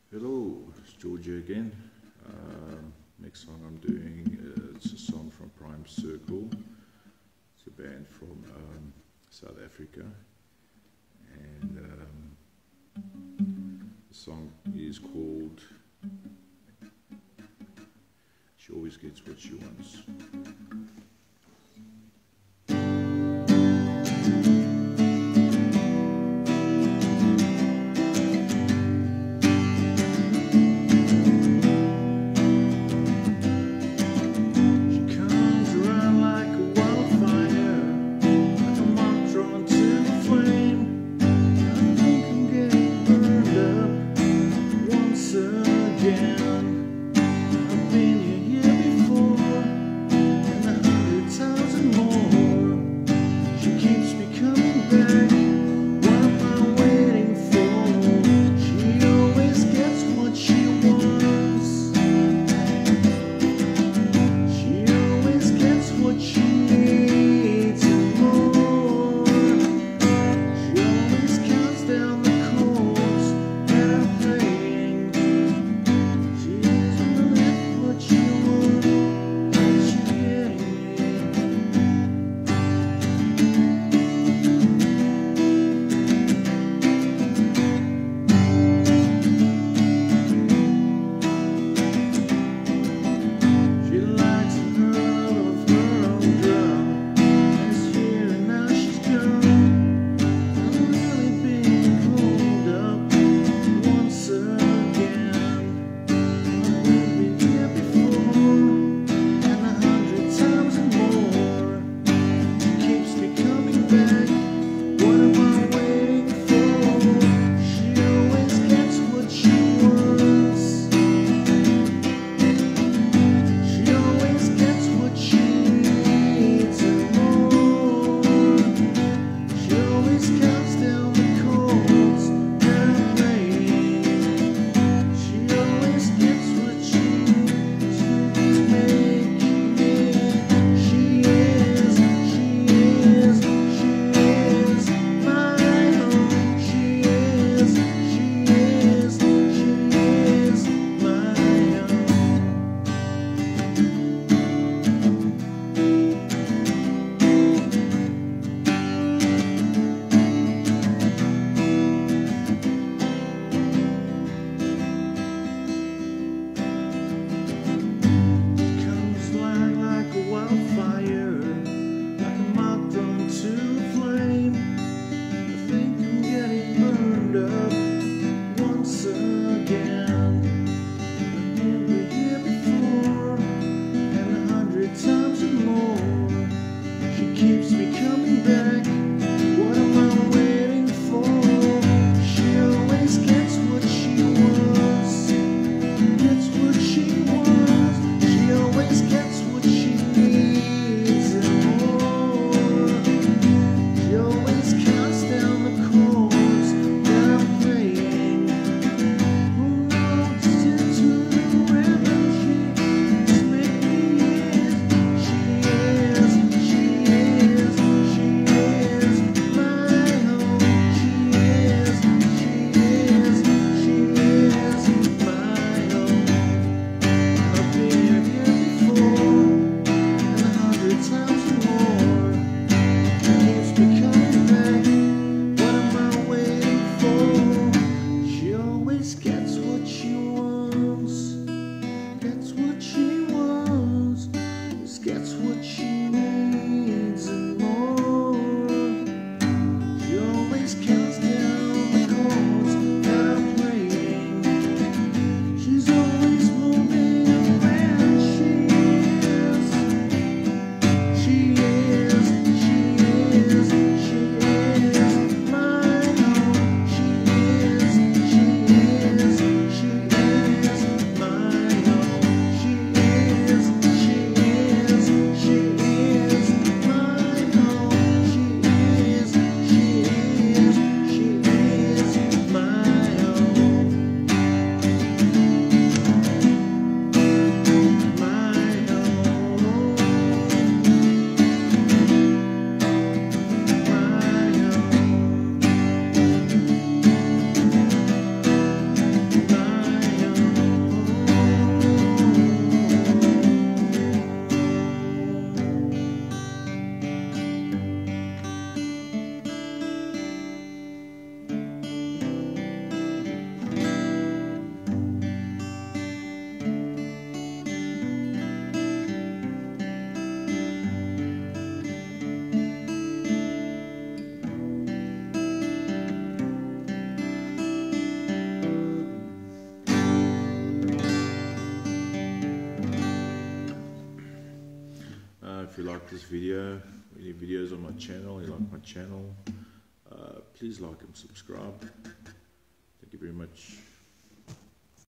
Hello, it's Georgia again. Next song I'm doing, it's a song from Prime Circle. It's a band from South Africa, and the song is called She Always Gets What She Wants. I've been here before, and if you like this video, any videos on my channel, you like my channel, please like and subscribe. Thank you very much.